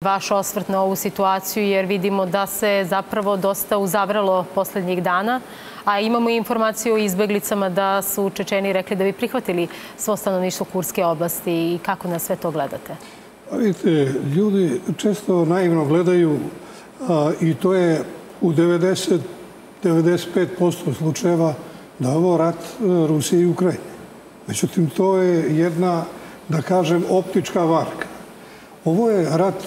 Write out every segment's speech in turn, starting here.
Vaš osvrt na ovu situaciju, jer vidimo da se zapravo dosta uzavralo poslednjih dana, a imamo i informaciju o izbeglicama da su Čečeni rekli da bi prihvatili svo stanovništvo Kurske oblasti. I kako na sve to gledate? Vidite, ljudi često naivno gledaju i to je u 90-95% slučajeva da je ovo rat Rusije i Ukrajine. Međutim, to je jedna, da kažem, optička varka. Ovo je rat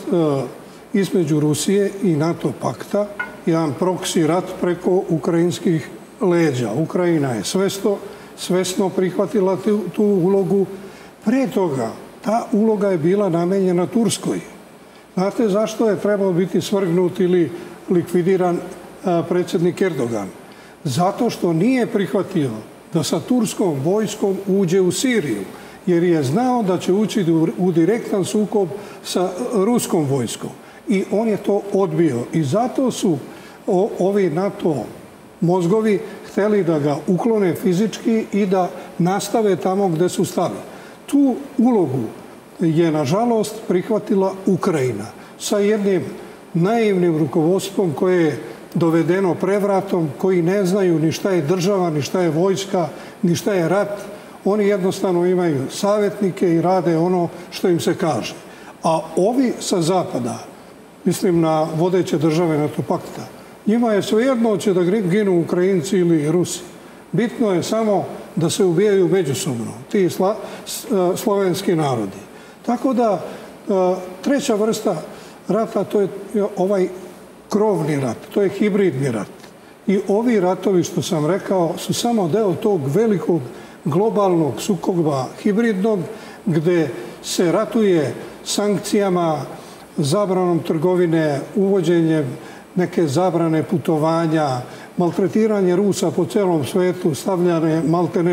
između Rusije i NATO pakta, jedan proksi rat preko ukrajinskih leđa. Ukrajina je svesno prihvatila tu ulogu. Pre toga, ta uloga je bila namenjena Turskoj. Znate zašto je trebao biti svrgnut ili likvidiran predsjednik Erdogan? Zato što nije prihvatio da sa turskom vojskom uđe u Siriju, jer je znao da će ući u direktan sukob sa ruskom vojskom. I on je to odbio. I zato su ovi NATO mozgovi hteli da ga uklone fizički i da nastave tamo gde su stali. Tu ulogu je, nažalost, prihvatila Ukrajina sa jednim naivnim rukovodstvom koje je dovedeno prevratom, koji ne znaju ni šta je država, ni šta je vojska, ni šta je rat. Oni jednostavno imaju savjetnike i rade ono što im se kaže. A ovi sa zapada, mislim na vodeće države NATO pakta, njima je svejedno će da ginu Ukrajinci ili Rusi. Bitno je samo da se ubijaju međusobno, ti slovenski narodi. Tako da, treća vrsta rata, to je ovaj krovni rat, to je hibridni rat. I ovi ratovi, što sam rekao, su samo deo tog velikog globalnog sukoba hibridnog, gde se ratuje sankcijama, zabranom trgovine, uvođenjem neke zabrane putovanja, maltretiranje Rusa po celom svetu, stavljanje maltene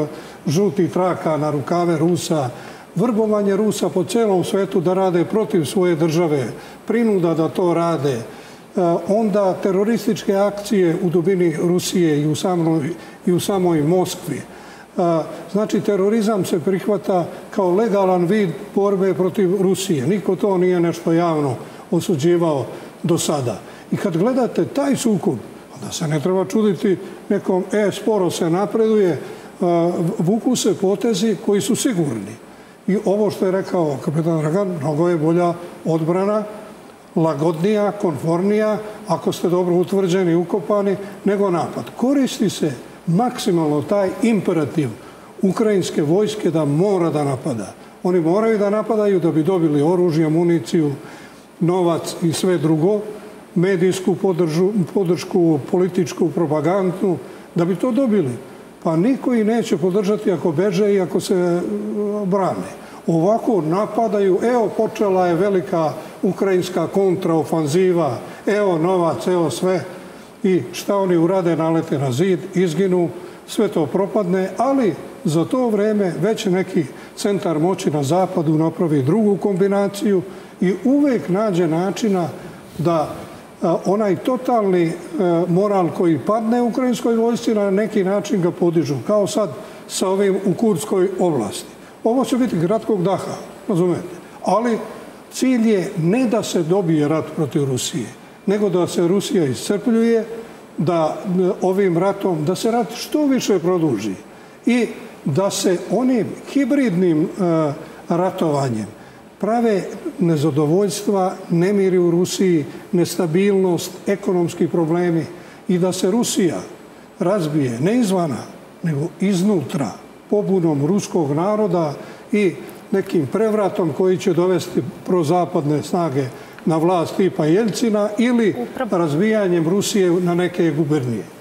žutih traka na rukave Rusa, vrbovanje Rusa po celom svetu da rade protiv svoje države, prinuda da to rade, onda terorističke akcije u dubini Rusije i u samoj Moskvi. Znači, terorizam se prihvata kao legalan vid borbe protiv Rusije. Niko to nije nešto javno osuđivao do sada. I kad gledate taj sukob, onda se ne treba čuditi nekom, sporo se napreduje, vuku se potezi koji su sigurni. I ovo što je rekao kapetan Dragan, mnogo je bolja odbrana, lagodnija, konfornija, ako ste dobro utvrđeni i ukopani, nego napad. Koristi se maksimalno taj imperativ ukrajinske vojske da mora da napada. Oni moraju da napadaju da bi dobili oružje, municiju, novac i sve drugo, medijsku podršku, političku, propagandnu, da bi to dobili. Pa niko i neće podržati ako beže i ako se brane. Ovako napadaju, evo počela je velika ukrajinska kontraofanziva, evo novac, evo sve. I šta oni urade, nalete na zid, izginu, sve to propadne, ali za to vreme već neki centar moći na zapadu napravi drugu kombinaciju i uvek nađe načina da onaj totalni moral koji padne u ukrajinskoj vojsci na neki način ga podižu, kao sad sa ovim u Kurskoj oblasti. Ovo će biti kratkog daha, razumete? Ali cilj je ne da se dobije rat protiv Rusije, nego da se Rusija iscrpljuje, da ovim ratom, da se rat što više produži i da se onim hibridnim ratovanjem prave nezadovoljstva, nemiri u Rusiji, nestabilnost, ekonomski problemi i da se Rusija razbije ne izvana, nego iznutra, pobunom ruskog naroda i nekim prevratom koji će dovesti prozapadne snage na vlast tipa Jeljcina ili razbijanjem Rusije na neke gubernije.